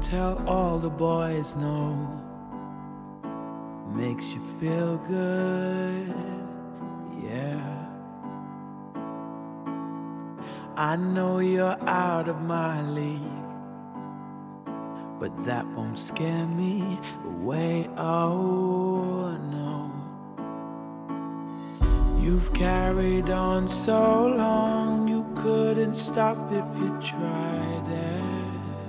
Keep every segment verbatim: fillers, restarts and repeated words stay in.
tell all the boys no. Makes you feel good, yeah. I know you're out of my league, but that won't scare me away, oh no. You've carried on so long, you couldn't stop if you tried it.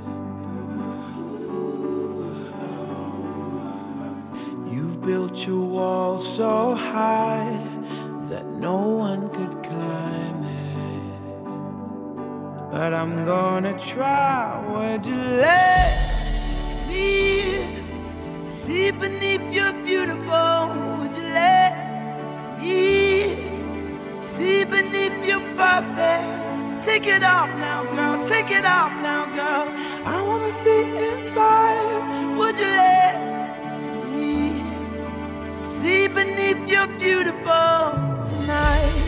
You've built your wall so high that no one could climb it. But I'm gonna try. Would you let me see beneath your beautiful? Would you let me see beneath your perfect? Take it off now, girl. Take it off now, girl. I wanna see inside. Would you let me see beneath your beautiful tonight?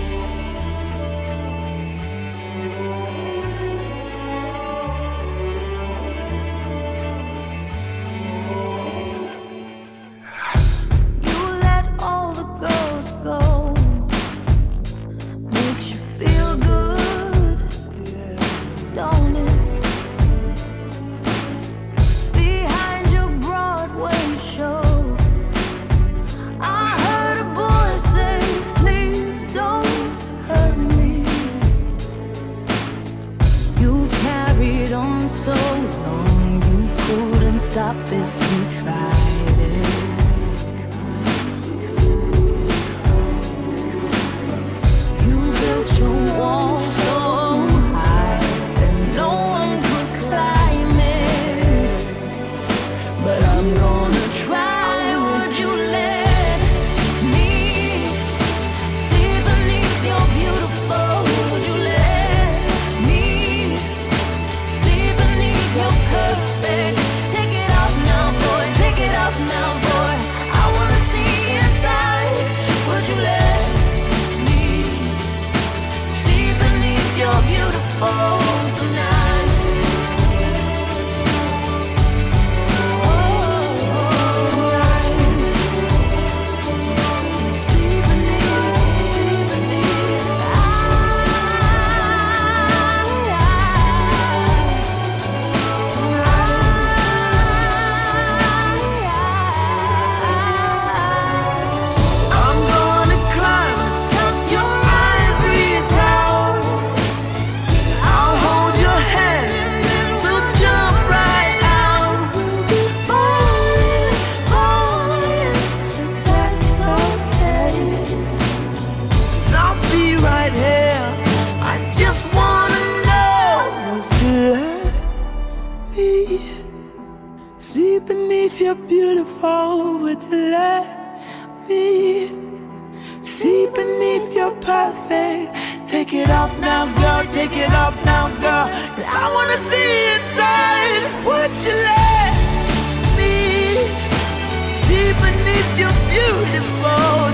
Stop if you tried it. You built your wall so high that no one could climb it. But I'm gonna try. Would you let me see beneath your beautiful? Would you let me see beneath your perfect? Now, boy, I wanna see inside. Would you let me see beneath your beautiful tonight? Oh, tonight. See beneath, see beneath. I, see beneath your beautiful. Would you let me see beneath your perfect? Take it off now, girl. Take it off now, girl. 'Cause I wanna see inside. Would you let me see beneath your beautiful?